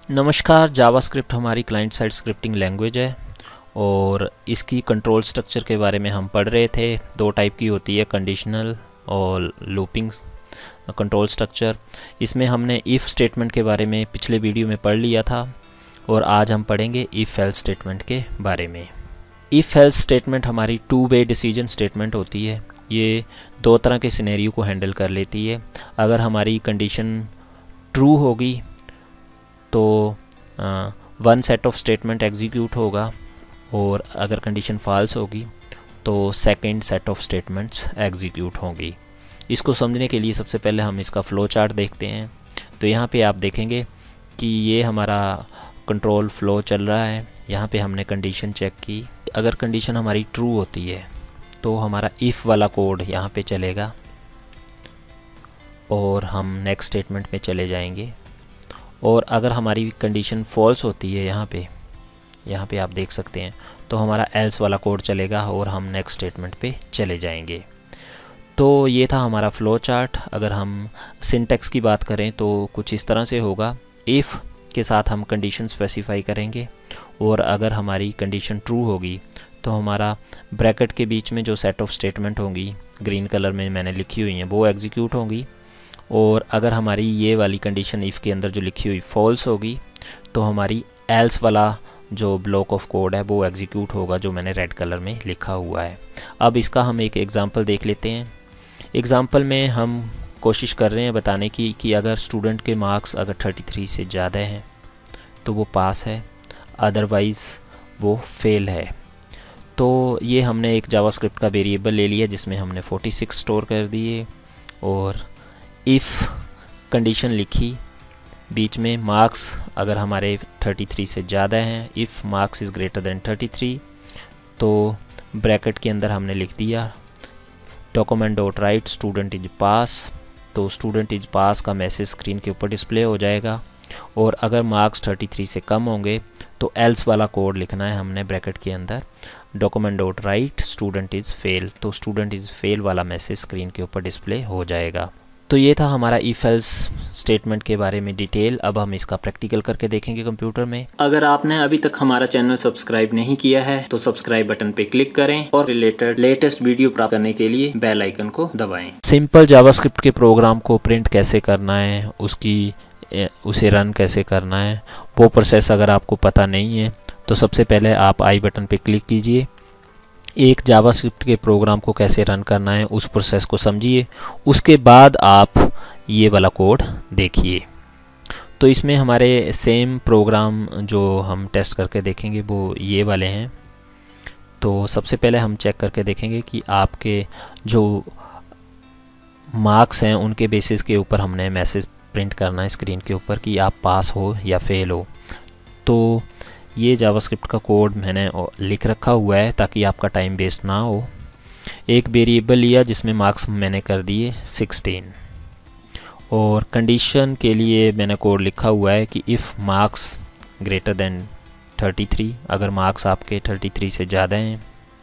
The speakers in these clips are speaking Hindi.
नमस्कार। जावास्क्रिप्ट हमारी क्लाइंट साइड स्क्रिप्टिंग लैंग्वेज है और इसकी कंट्रोल स्ट्रक्चर के बारे में हम पढ़ रहे थे। दो टाइप की होती है, कंडीशनल और लूपिंग कंट्रोल स्ट्रक्चर। इसमें हमने इफ़ स्टेटमेंट के बारे में पिछले वीडियो में पढ़ लिया था और आज हम पढ़ेंगे इफ़ एल्स स्टेटमेंट के बारे में। इफ़ एल्स स्टेटमेंट हमारी टू वे डिसीजन स्टेटमेंट होती है। ये दो तरह के सिनेरियो को हैंडल कर लेती है। अगर हमारी कंडीशन ट्रू होगी तो one set of statement execute होगा और अगर कंडीशन फॉल्स होगी तो second set of statements execute होंगी। इसको समझने के लिए सबसे पहले हम इसका फ्लो चार्ट देखते हैं। तो यहाँ पे आप देखेंगे कि ये हमारा कंट्रोल फ्लो चल रहा है। यहाँ पे हमने कंडीशन चेक की। अगर कंडीशन हमारी ट्रू होती है तो हमारा इफ़ वाला कोड यहाँ पे चलेगा और हम नेक्स्ट स्टेटमेंट में चले जाएंगे। और अगर हमारी कंडीशन फॉल्स होती है यहाँ पे आप देख सकते हैं, तो हमारा एल्स वाला कोड चलेगा और हम नेक्स्ट स्टेटमेंट पे चले जाएंगे। तो ये था हमारा फ्लो चार्ट। अगर हम सिंटैक्स की बात करें तो कुछ इस तरह से होगा। इफ़ के साथ हम कंडीशन स्पेसिफाई करेंगे और अगर हमारी कंडीशन ट्रू होगी तो हमारा ब्रैकेट के बीच में जो सेट ऑफ स्टेटमेंट होंगी, ग्रीन कलर में मैंने लिखी हुई हैं, वो एग्जीक्यूट होंगी। और अगर हमारी ये वाली कंडीशन इफ़ के अंदर जो लिखी हुई फॉल्स होगी तो हमारी एल्स वाला जो ब्लॉक ऑफ कोड है वो एग्जीक्यूट होगा, जो मैंने रेड कलर में लिखा हुआ है। अब इसका हम एक एग्ज़ाम्पल देख लेते हैं। एग्ज़ाम्पल में हम कोशिश कर रहे हैं बताने की कि अगर स्टूडेंट के मार्क्स अगर 33 से ज़्यादा हैं तो वो पास है, अदरवाइज़ वो फेल है। तो ये हमने एक जावास्क्रिप्ट का वेरिएबल ले लिया जिसमें हमने 46 स्टोर कर दिए और इफ़ कंडीशन लिखी, बीच में मार्क्स अगर हमारे 33 से ज़्यादा हैं, if marks is greater than 33, तो ब्रैकेट के अंदर हमने लिख दिया document dot write student is pass. तो स्टूडेंट इज पास का मैसेज स्क्रीन के ऊपर डिस्प्ले हो जाएगा। और अगर मार्क्स 33 से कम होंगे तो एल्स वाला कोड लिखना है हमने ब्रैकेट के अंदर document dot write student is fail. तो स्टूडेंट इज़ फेल वाला मैसेज स्क्रीन के ऊपर डिस्प्ले हो जाएगा। तो ये था हमारा इफ़ एल्स स्टेटमेंट के बारे में डिटेल। अब हम इसका प्रैक्टिकल करके देखेंगे कंप्यूटर में। अगर आपने अभी तक हमारा चैनल सब्सक्राइब नहीं किया है तो सब्सक्राइब बटन पे क्लिक करें और रिलेटेड लेटेस्ट वीडियो प्राप्त करने के लिए बेल आइकन को दबाएं। सिंपल जावास्क्रिप्ट के प्रोग्राम को प्रिंट कैसे करना है, उसे रन कैसे करना है, वो प्रोसेस अगर आपको पता नहीं है तो सबसे पहले आप आई बटन पे क्लिक कीजिए। एक जावास्क्रिप्ट के प्रोग्राम को कैसे रन करना है उस प्रोसेस को समझिए, उसके बाद आप ये वाला कोड देखिए। तो इसमें हमारे सेम प्रोग्राम जो हम टेस्ट करके देखेंगे वो ये वाले हैं। तो सबसे पहले हम चेक करके देखेंगे कि आपके जो मार्क्स हैं उनके बेसिस के ऊपर हमने मैसेज प्रिंट करना है स्क्रीन के ऊपर कि आप पास हो या फेल हो। तो ये जावास्क्रिप्ट का कोड मैंने लिख रखा हुआ है ताकि आपका टाइम वेस्ट ना हो। एक वेरिएबल लिया जिसमें मार्क्स मैंने कर दिए 16 और कंडीशन के लिए मैंने कोड लिखा हुआ है कि इफ़ मार्क्स ग्रेटर देन 33, अगर मार्क्स आपके 33 से ज़्यादा हैं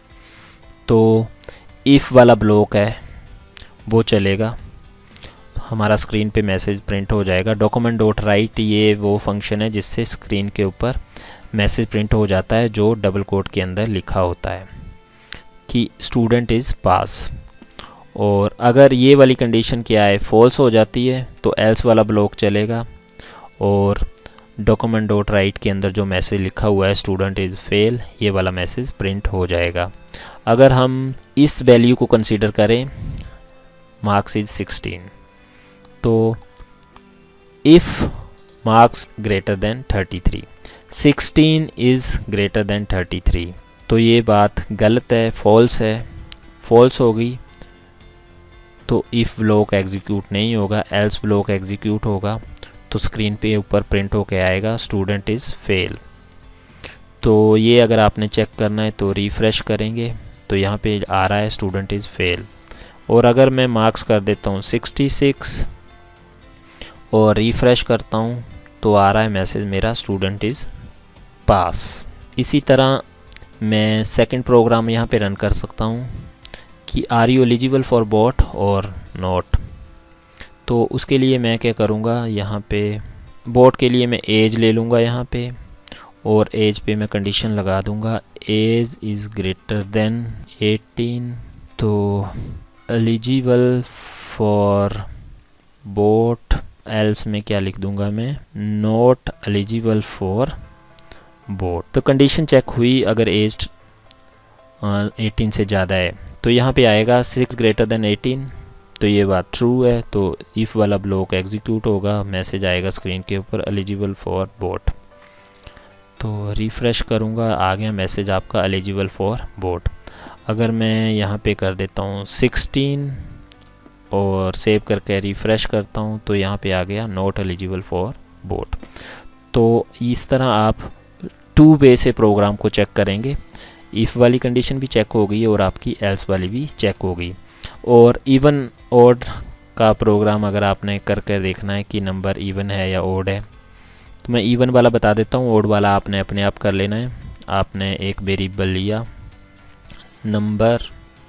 तो इफ़ वाला ब्लॉक है वो चलेगा, हमारा स्क्रीन पे मैसेज प्रिंट हो जाएगा। डॉक्यूमेंट डॉट राइट ये वो फंक्शन है जिससे स्क्रीन के ऊपर मैसेज प्रिंट हो जाता है जो डबल कोट के अंदर लिखा होता है कि स्टूडेंट इज़ पास। और अगर ये वाली कंडीशन क्या है फॉल्स हो जाती है तो एल्स वाला ब्लॉक चलेगा और डॉक्यूमेंट डॉट राइट के अंदर जो मैसेज लिखा हुआ है स्टूडेंट इज़ फेल, ये वाला मैसेज प्रिंट हो जाएगा। अगर हम इस वैल्यू को कंसीडर करें मार्क्स इज़ 16, तो if marks greater than 33, 16 is greater than 33, तो ये बात गलत है, फॉल्स है। फॉल्स होगी तो इफ़ ब्लॉक एग्जीक्यूट नहीं होगा, एल्स ब्लॉक एग्जीक्यूट होगा तो स्क्रीन पे ऊपर प्रिंट होके आएगा स्टूडेंट इज़ फेल। तो ये अगर आपने चेक करना है तो रिफ़्रेश करेंगे तो यहाँ पे आ रहा है स्टूडेंट इज़ फेल। और अगर मैं मार्क्स कर देता हूँ 66 और रिफ़्रेश करता हूँ तो आ रहा है मैसेज मेरा स्टूडेंट इज़ पास। इसी तरह मैं सेकंड प्रोग्राम यहाँ पे रन कर सकता हूँ कि are you eligible for vote और नॉट। तो उसके लिए मैं क्या करूँगा, यहाँ पे बोट के लिए मैं एज ले लूँगा यहाँ पे, और एज पे मैं कंडीशन लगा दूँगा एज इज़ ग्रेटर देन 18, तो एलिजिबल फॉर बोट, एल्स में क्या लिख दूँगा मैं, नॉट एलिजिबल फॉर बोट। तो कंडीशन चेक हुई, अगर एज 18 से ज़्यादा है तो यहाँ पे आएगा 6 ग्रेटर देन 18, तो ये बात ट्रू है, तो इफ़ वाला ब्लॉक एग्जीक्यूट होगा, मैसेज आएगा स्क्रीन के ऊपर एलिजिबल फॉर बोट। तो रिफ़्रेश करूँगा, आ गया मैसेज आपका एलिजिबल फॉर बोट। अगर मैं यहाँ पे कर देता हूँ 16 और सेव करके रिफ़्रेश करता हूँ तो यहाँ पे आ गया नॉट एलिजिबल फॉर बोट। तो इस तरह आप 2 वे से प्रोग्राम को चेक करेंगे, इफ़ वाली कंडीशन भी चेक हो गई और आपकी एल्स वाली भी चेक हो गई। और इवन ऑड का प्रोग्राम अगर आपने करके देखना है कि नंबर इवन है या ऑड है, तो मैं इवन वाला बता देता हूँ, ऑड वाला आपने अपने आप कर लेना है। आपने एक वेरिएबल लिया नंबर,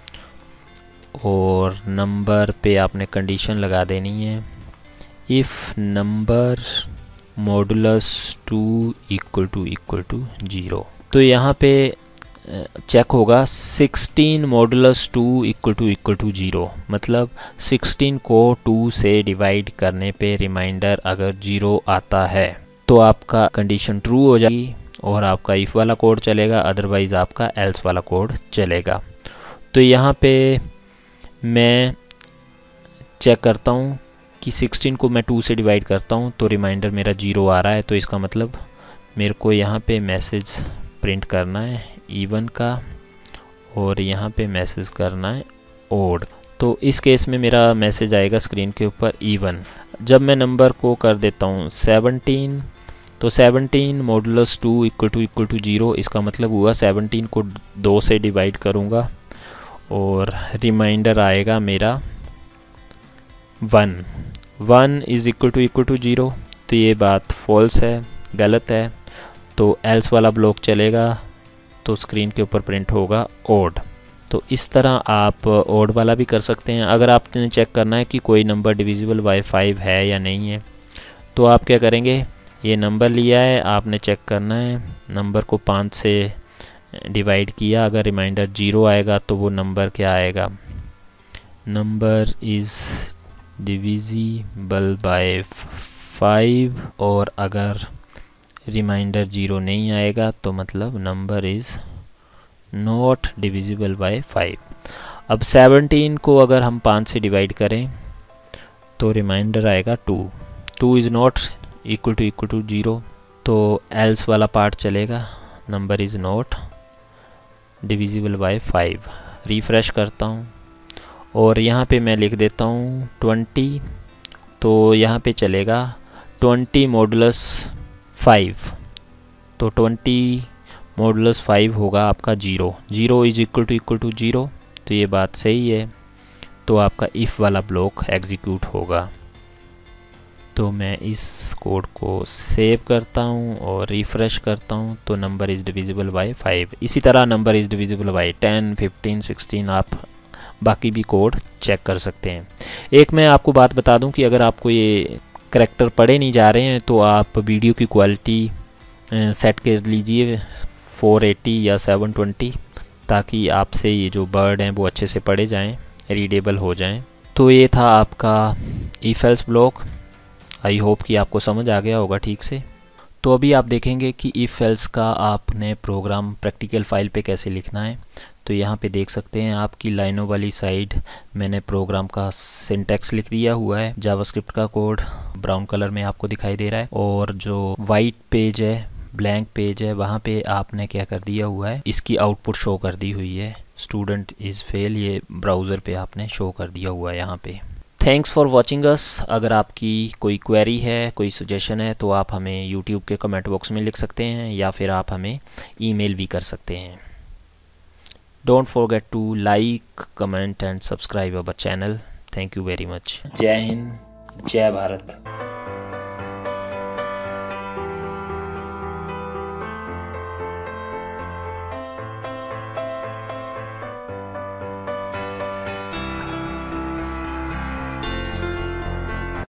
और नंबर पे आपने कंडीशन लगा देनी है if number modulus 2 equal to 0। तो यहाँ पे चेक होगा 16 मॉडुलस 2 इक्वल टू 0, मतलब 16 को 2 से डिवाइड करने पे रिमाइंडर अगर 0 आता है तो आपका कंडीशन ट्रू हो जाएगी और आपका इफ़ वाला कोड चलेगा, अदरवाइज़ आपका एल्स वाला कोड चलेगा। तो यहाँ पे मैं चेक करता हूँ कि 16 को मैं 2 से डिवाइड करता हूँ तो रिमाइंडर मेरा 0 आ रहा है, तो इसका मतलब मेरे को यहाँ पे मैसेज प्रिंट करना है इवन का, और यहाँ पे मैसेज करना है ओड। तो इस केस में मेरा मैसेज आएगा स्क्रीन के ऊपर इवन। जब मैं नंबर को कर देता हूँ 17, तो 17 मॉडुलस 2 इक्वल टू 0, इसका मतलब हुआ 17 को 2 से डिवाइड करूँगा और रिमाइंडर आएगा मेरा 1 इज़ इक्वल टू 0। तो ये बात फॉल्स है, गलत है, तो एल्स वाला ब्लॉक चलेगा, तो स्क्रीन के ऊपर प्रिंट होगा ओड। तो इस तरह आप ओड वाला भी कर सकते हैं। अगर आपने चेक करना है कि कोई नंबर डिविजिबल बाय 5 है या नहीं है, तो आप क्या करेंगे, ये नंबर लिया है, आपने चेक करना है, नंबर को 5 से डिवाइड किया, अगर रिमाइंडर 0 आएगा तो वो नंबर क्या आएगा, नंबर इज़ डिविजिबल बाय 5, और अगर रिमाइंडर 0 नहीं आएगा तो मतलब number is not divisible by 5। अब 17 को अगर हम 5 से डिवाइड करें तो रिमाइंडर आएगा 2 इज़ नॉट इक्वल टू 0, तो एल्स वाला पार्ट चलेगा, number is not divisible by 5। Refresh करता हूँ और यहाँ पे मैं लिख देता हूँ 20, तो यहाँ पे चलेगा 20 मॉडुलस 5, तो 20 मॉडुलस 5 होगा आपका 0 इज़ इक्वल टू 0, तो ये बात सही है, तो आपका इफ़ वाला ब्लॉक एग्जीक्यूट होगा। तो मैं इस कोड को सेव करता हूँ और रिफ़्रेश करता हूँ, तो नंबर इज़ डिविजिबल बाय 5। इसी तरह नंबर इज़ डिविजिबल बाय 10, 15, 16 आप बाकी भी कोड चेक कर सकते हैं। एक मैं आपको बात बता दूं कि अगर आपको ये करैक्टर पढ़े नहीं जा रहे हैं तो आप वीडियो की क्वालिटी सेट कर लीजिए 480 या 720, ताकि आपसे ये जो वर्ड हैं वो अच्छे से पढ़े जाएं, रीडेबल हो जाएं। तो ये था आपका if else block. I hope कि आपको समझ आ गया होगा ठीक से। तो अभी आप देखेंगे कि इफ एल्स का आपने प्रोग्राम प्रैक्टिकल फाइल पे कैसे लिखना है। तो यहाँ पे देख सकते हैं आपकी लाइनों वाली साइड मैंने प्रोग्राम का सिंटैक्स लिख दिया हुआ है। जावास्क्रिप्ट का कोड ब्राउन कलर में आपको दिखाई दे रहा है, और जो वाइट पेज है, ब्लैंक पेज है, वहाँ पे आपने क्या कर दिया हुआ है, इसकी आउटपुट शो कर दी हुई है, स्टूडेंट इज़ फेल, ये ब्राउज़र पे आपने शो कर दिया हुआ है यहाँ पे। Thanks for watching us. अगर आपकी कोई क्वेरी है, कोई सजेशन है, तो आप हमें यूट्यूब के कमेंट बॉक्स में लिख सकते हैं, या फिर आप हमें ईमेल भी कर सकते हैं। Don't forget to like, comment and subscribe our channel. Thank you very much. जय हिंद, जय भारत।